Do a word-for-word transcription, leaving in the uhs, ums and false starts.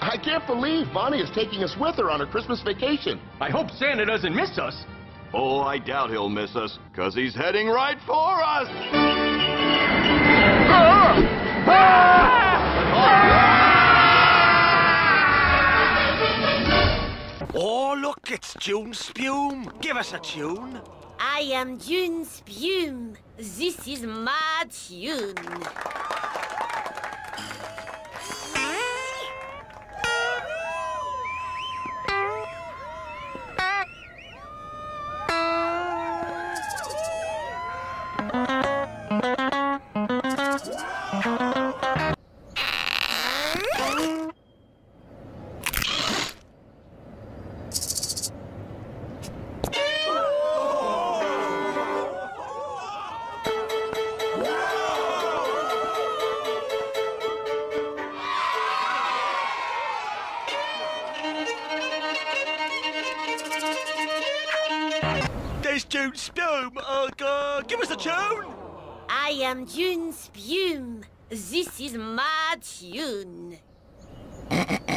I can't believe Bonnie is taking us with her on her Christmas vacation. I hope Santa doesn't miss us. Oh, I doubt he'll miss us, because he's heading right for us! Oh, look, it's June Spume. Give us a tune. I am June Spume. This is my tune. There's June Spume. Uh, uh, give us a tune. I am June Spume. This is my tune.